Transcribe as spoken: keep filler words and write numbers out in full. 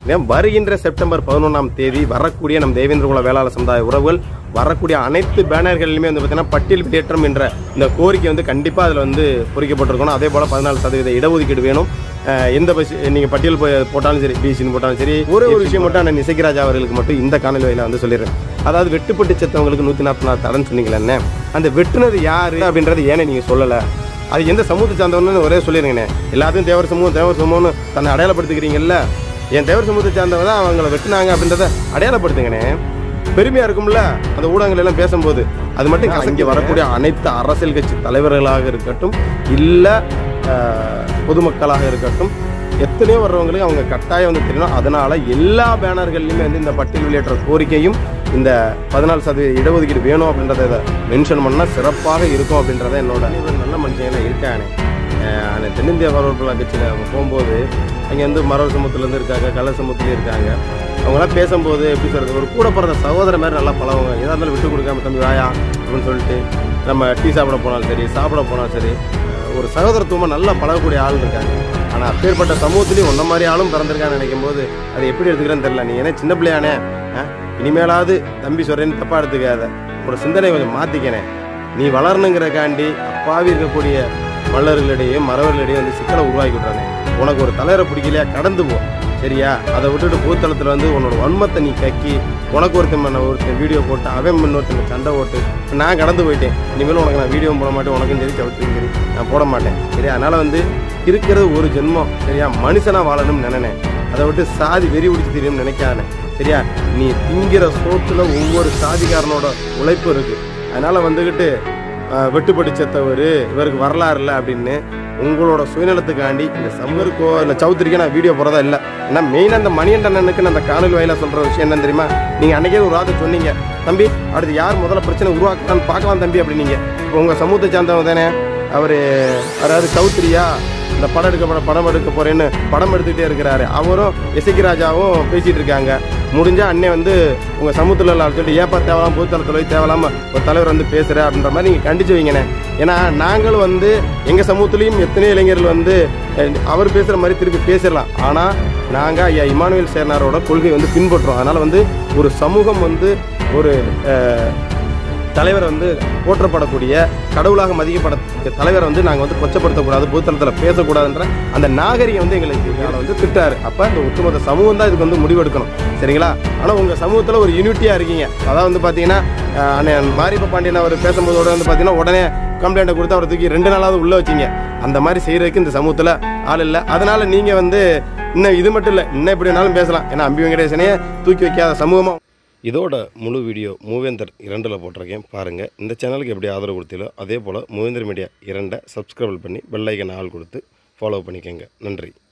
வருகின்ற செப்டம்பர் பதினொன்றாம் தேதி வரக்கூடிய நம் தேவேந்திரகுல வேளாளர் சமுதாய உறவுகள் வரக்கூடிய அனைத்து பேனர்கள்லையுமே வந்து பார்த்தீங்கன்னா பட்டியல் வெளியேற்றம் என்ற இந்த கோரிக்கை வந்து கண்டிப்பாக அதில் வந்து பொறிக்கப்பட்டிருக்கணும். அதே போல் பதினாலு சதவீத இடஒதுக்கீடு வேணும். எந்த பஸ் நீங்கள் பட்டியல் போட்டாலும் சரி, பிசின்னு போட்டாலும் சரி, ஒரே ஒரு விஷயம் மட்டும் அண்ணன் இசைக்கிராஜா அவர்களுக்கு மட்டும் இந்த காணொலி வழியில் வந்து சொல்லிடுறேன். அதாவது வெட்டுப்பட்டு செத்தவங்களுக்கு நூற்றி நாற்பத்தி நாலு தடன்னு சொன்னீங்களே என்ன, அந்த வெட்டுனது யார் அப்படின்றது ஏனே நீங்கள் சொல்லலை? அது எந்த சமூகத்தை சார்ந்தவன்னு ஒரே சொல்லிடுங்கண்ணே. எல்லாத்தையும் தேவர் சமூகம் தேவர் சமூகம்னு தன்னை அடையாளப்படுத்திக்கிறீங்கல்ல, என் தேவர் சமூகத்தை சார்ந்தவங்க தான் அவங்கள வெட்டுனாங்க அப்படின்றத அடையாளப்படுத்துங்கண்ணே. பெருமையாக இருக்கும்ல அந்த ஊடகங்கள் எல்லாம் பேசும்போது. அது மட்டும் இங்கே வரக்கூடிய அனைத்து அரசியல் கட்சி தலைவர்களாக இருக்கட்டும், இல்லை பொதுமக்களாக இருக்கட்டும், எத்தனையோ வர்றவங்களுக்கு அவங்க கட்டாயம் வந்து தெரியணும். அதனால் எல்லா பேனர்கள்லையுமே வந்து இந்த பட்டியல் வெளியேற்ற கோரிக்கையும் இந்த பதினாலு சதவீத இடஒதுக்கீடு வேணும் அப்படின்றத மென்ஷன் பண்ணால் சிறப்பாக இருக்கும் அப்படின்றத என்னோட நல்ல மனுஷங்க இருக்கானே. அந்த தென்னிந்திய வரலாறு கட்சியில் அவங்க போகும்போது அங்கே வந்து மரவர் சமூகத்துலேருந்து இருக்காங்க, கள்ள சமூகத்துலேயும் இருக்காங்க. அவங்களாம் பேசும்போது எப்படி சொல்கிறது, ஒரு கூட பிறந்த சகோதர மாதிரி நல்லா பழகுவாங்க. எதாக இருந்தாலும் விட்டு கொடுக்காம தம்பி வாயா அப்படின்னு சொல்லிட்டு நம்ம டீ சாப்பிட போனாலும் சரி, சாப்பிட போனாலும் சரி, ஒரு சகோதரத்துவமாக நல்லா பழகக்கூடிய ஆள் இருக்காங்க. ஆனால் அப்பேற்பட்ட சமூகத்துலேயும் ஒன்றை மாதிரி ஆளும் பிறந்திருக்கான்னு நினைக்கும் போது அது எப்படி எடுத்துக்கிறேன்னு தெரியல. நீ ஏன்னா சின்ன பிள்ளையானே, இனிமேலாவது தம்பி சொல்கிறேன்னு தப்பாக எடுத்துக்காத, ஒரு சிந்தனை கொஞ்சம் மாற்றிக்கனே. நீ வளரணுங்கிறக்காண்டி அப்பாவி இருக்கக்கூடிய மல்லர்களிடையே மறவர்களிடையே வந்து சிக்கலை உருவாக்கி விட்றானே. உனக்கு ஒரு தலைவரை பிடிக்கலையா, கடந்து போ சரியா? அதை விட்டுட்டு பூத்தளத்தில் வந்து உன்னோட வன்மத்தை நீ கக்கி உனக்கு ஒருத்தன் ஒருத்தன் வீடியோ போட்டு அவன் இன்னொருத்தன் சண்டை போட்டு நான் கடந்து போயிட்டேன். இனிமேலும் உனக்கு நான் வீடியோ போட மாட்டேன், உனக்கும் சரி சவுத்துக்கும் சரி நான் போட மாட்டேன் சரியா? அதனால் வந்து இருக்கிறது ஒரு ஜென்மம் சரியா? மனுஷனாக வாழணும்னு நினைனேன். அதை விட்டு சாதி வெறி பிடிச்சி தெரியும்னு நினைக்காத சரியா? நீ திங்கிற சோத்துல ஒவ்வொரு சாதிக்காரனோட உழைப்பு இருக்கு. அதனால வந்துக்கிட்டு வெட்டுப்பட்டு செத்தவர் இவருக்கு வரலாறு இல்லை அப்படின்னு உங்களோட சுயநலத்துக்காண்டி இந்த சமூகக்கோ இந்த சௌத்திரிக்கோ நான் வீடியோ போகிறதா இல்லை. ஏன்னா மெயினாக அந்த மணிகண்டனுக்கு நான் அந்த காணொலி வாயிலாக சொல்கிற விஷயம் என்னன்னு தெரியுமா? நீங்கள் அன்றைக்கே ஒரு வார்த்தை சொன்னீங்க, தம்பி அடுத்து யார் முதல்ல பிரச்சனை உருவாக்குறான்னு பார்க்கலாம் தம்பி அப்படின்னீங்க. இப்போ உங்கள் சமூகத்தை சார்ந்தவங்க தானே அவர், அதாவது சௌத்திரியா இந்த படம் எடுக்க படம் எடுக்க போகிறேன்னு படம் எடுத்துக்கிட்டே இருக்கிறாரு. அவரும் இசைக்கிராஜாவும் பேசிகிட்டு இருக்காங்க. முடிஞ்சால் அண்ணே வந்து உங்கள் சமூகத்தில் சொல்லிட்டு ஏப்பா தேவலாம் பொதுத்தளத்தில் போய் தேவலாமல் ஒரு தலைவர் வந்து பேசுகிற அப்படின்ற மாதிரி நீங்கள் கண்டிச்சு வைங்கண்ணே. ஏன்னா நாங்களும் வந்து எங்கள் சமூகத்துலேயும் எத்தனையோ இளைஞர்கள் வந்து அவர் பேசுகிற மாதிரி திருப்பி பேசிடலாம். ஆனால் நாங்கள் ஐயா இமானுவேல் சேர்னாரோட கொள்கை வந்து பின்பற்றுறோம். அதனால் வந்து ஒரு சமூகம் வந்து ஒரு தலைவரை வந்து போற்றப்படக்கூடிய கடவுளாக மதிக்கப்பட தலைவரை வந்து நாங்கள் வந்து கொச்சப்படுத்தக்கூடாது, பொதுத்தளத்தில் பேசக்கூடாதுன்ற அந்த நாகரிகம் வந்து எங்களுக்கு வந்து திட்டாரு. அப்போ இந்த ஒட்டுமொத்த சமூகம் தான் இதுக்கு வந்து முடிவெடுக்கணும் சரிங்களா? ஆனால் உங்கள் சமூகத்தில் ஒரு யூனிட்டியாக இருக்கீங்க. அதாவது வந்து பார்த்தீங்கன்னா அண்ணன் மாரியப்ப பாண்டியன் அவர் பேசும்போதோட வந்து பார்த்தீங்கன்னா உடனே கம்ப்ளைண்ட்டை கொடுத்து அவரை தூக்கி ரெண்டு நாளாவது உள்ளே வச்சிங்க. அந்த மாதிரி செய்கிறதுக்கு இந்த சமூகத்தில் ஆள் இல்லை. அதனால் நீங்கள் வந்து இன்னும் இது மட்டும் இல்லை, இன்னும் எப்படி வேணாலும் பேசலாம். ஏன்னா அம்பி வெங்கடேசனையே தூக்கி வைக்காத சமூகமாக. இதோட முழு வீடியோ மூவேந்தர் இரண்டில் போட்டிருக்கேன் பாருங்கள். இந்த சேனலுக்கு எப்படி ஆதரவு கொடுத்தீங்களோ அதே போல் மூவேந்தர் மீடியா இரண்டை சப்ஸ்கிரைப் பண்ணி பெல் ஐக்கன் ஆல் கொடுத்து ஃபாலோ பண்ணிக்கோங்க. நன்றி.